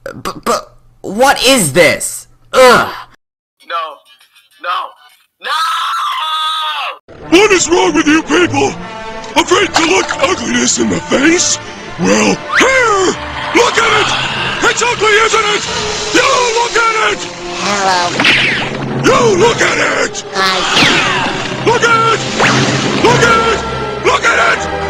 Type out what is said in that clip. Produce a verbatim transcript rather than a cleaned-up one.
But, but, what is this? Ugh! No, no, no! What is wrong with you people? Afraid to look ugliness in the face? Well, here! Look at it! It's ugly, isn't it? You look at it! Hello. You look at it! I... Look at it! Look at it! Look at it!